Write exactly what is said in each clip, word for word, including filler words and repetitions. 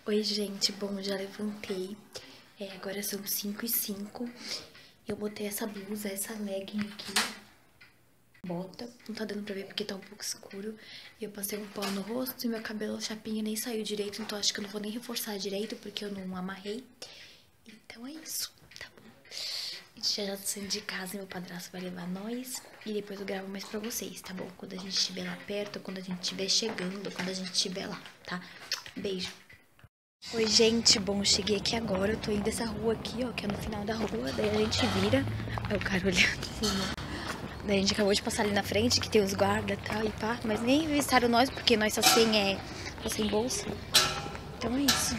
Oi, gente, bom, já levantei, é, agora são cinco e cinco, eu botei essa blusa, essa legging aqui, bota, não tá dando pra ver porque tá um pouco escuro, e eu passei um pó no rosto e meu cabelo, a chapinha nem saiu direito, então acho que eu não vou nem reforçar direito porque eu não amarrei, então é isso, tá bom. A gente já tá saindo de casa, meu padrasto vai levar nós, e depois eu gravo mais pra vocês, tá bom? Quando a gente estiver lá perto, quando a gente estiver chegando, quando a gente estiver lá, tá? Beijo. Oi, gente, bom, eu cheguei aqui agora, eu tô indo dessa rua aqui, ó, que é no final da rua, daí a gente vira, é o cara olhando assim, ó. Daí a gente acabou de passar ali na frente, que tem os guardas e tal, e pá, mas nem avistaram nós, porque nós só sem, é, só sem bolsa, então é isso.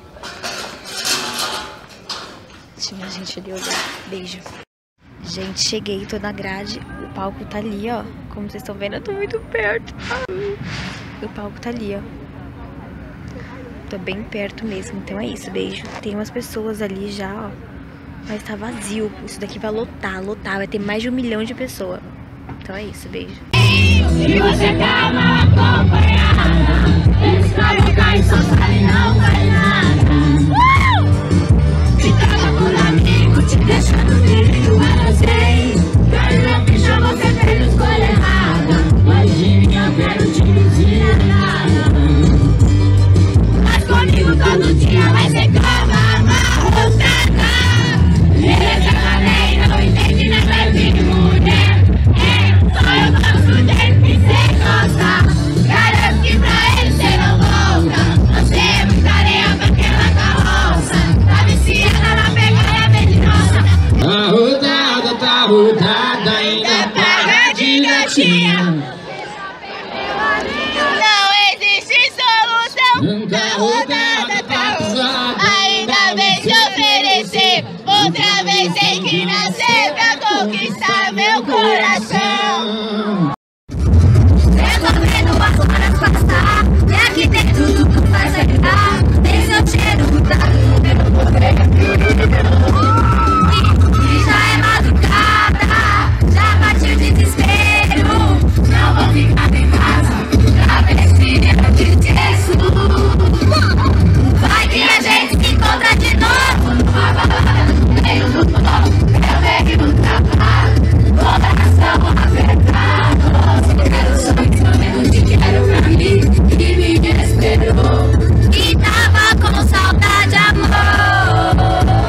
Tinha gente ali olhando, beijo. Gente, cheguei, tô na grade, o palco tá ali, ó, como vocês estão vendo, eu tô muito perto, o palco tá ali, ó. Tô bem perto mesmo, então é isso, beijo. Tem umas pessoas ali já, ó, mas tá vazio. Isso daqui vai lotar, lotar, vai ter mais de um milhão de pessoas. Então é isso, beijo. Se você tá mal acompanhada, eles provocam e só sabem não vai nada. Uh! Se trata por amigo, te deixando perigo, eu não sei. Quero não deixar você ter escolha errada, mas de mim eu quero te dizer nada. Comigo todo dia vai ser cama amarrotada. Beleza, galera, não entende nada de mulher. É, só eu gosto dele que cê gosta. Garanto que pra ele cê não volta. Você é muita areia pra aquela carroça. Tá viciada na pegada venenosa. Tá rodada, tá rodada, ainda paga de gatinha. Nunca rodada tá usada, ainda vem te oferecer. Outra vez tem que nascer pra conquistar meu coração. Resolvendo as horas passar, e aqui tem tudo que faz alegrar. Tem seu cheiro, tá no meu poder. E já é madrugada, já bate o desespero. Não vou ficar em casa, pra ver se eu te esqueço. Vai que a gente se encontra de novo numa balada no meio do forró. Eu venho no trabalho, coração apertado. Quero sonho, eu te quero pra mim, e me esperou. E tava com saudade, amor.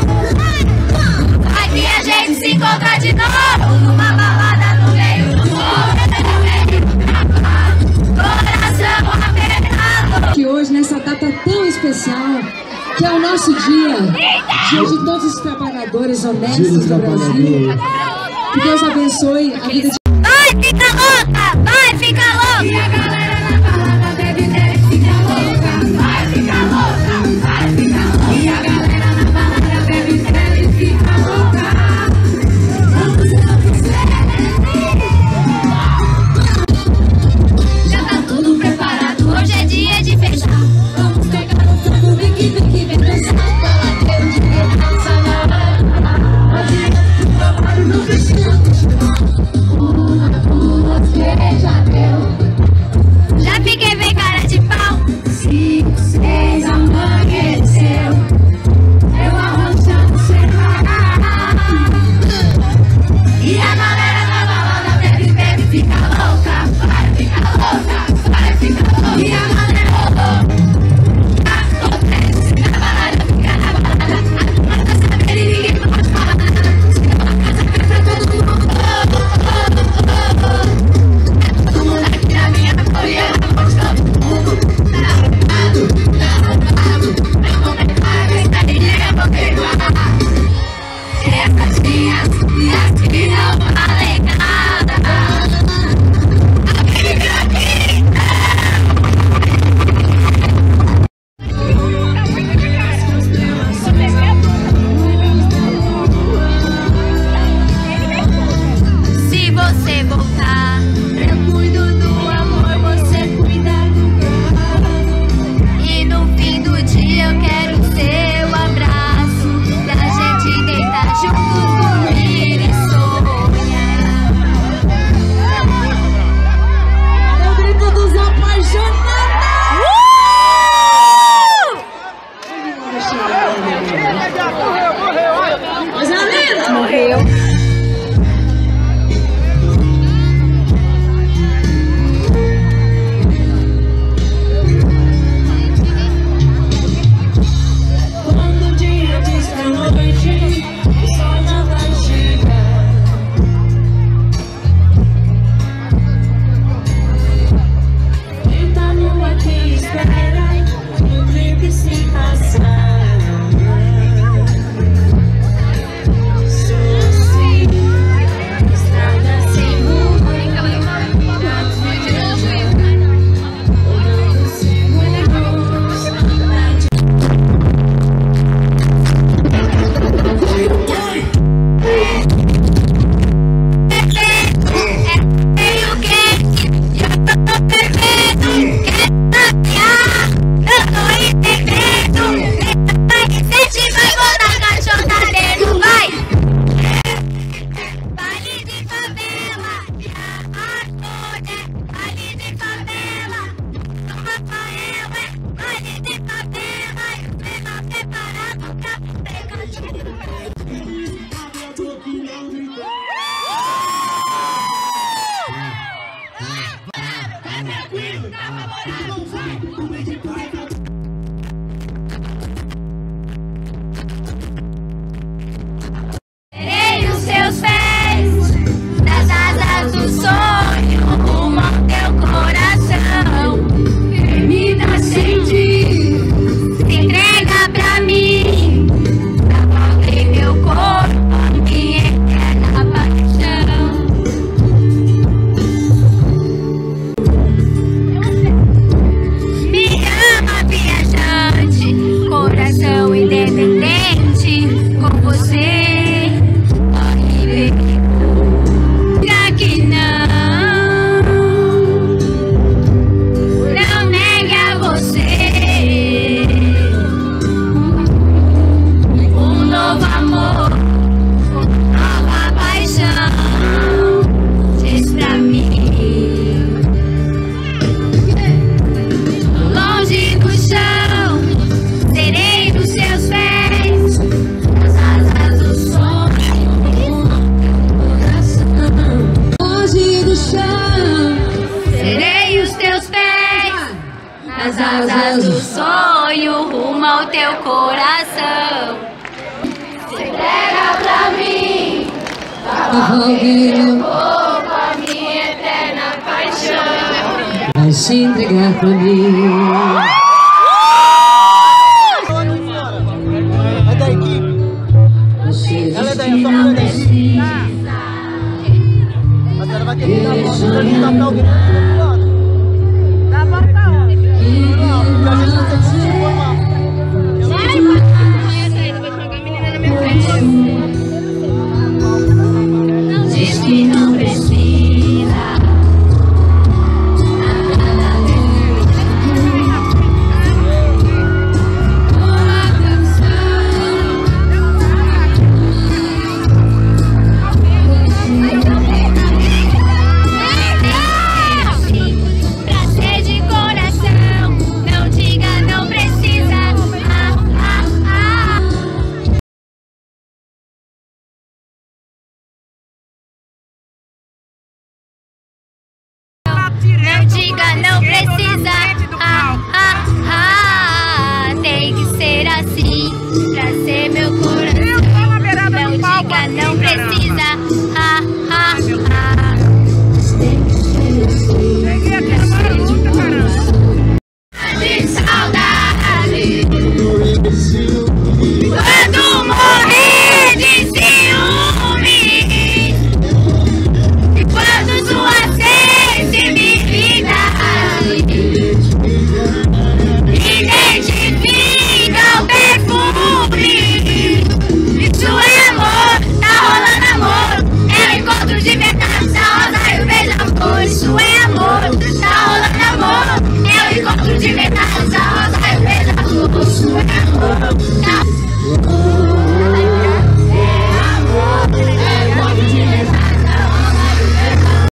Vai que a gente se encontra de novo numa balada no meio do forró. Eu venho no trabalho, coração apertado. Que hoje, nessa data tão especial, que é o nosso dia, dia de todos os trabalhadores honestos do Brasil, que Deus abençoe a vida de... Vai, fica louca! Vai, fica louca! E a galera na balada bebe, deve ficar louca. Vai, fica louca! Vai, fica louca! E a galera na balada bebe, deve ficar louca. Vamos enlouquecer! Já tá tudo preparado, hoje é dia de fechar. Vamos pegar no fogo, vem que vem que vem dançar. Baladeiro de criança na hora. Hoje eu trabalho no vestido. ao teu coração. Se entrega pra mim, Cavalgueiro a minha eterna paixão. vai se entregar pra mim.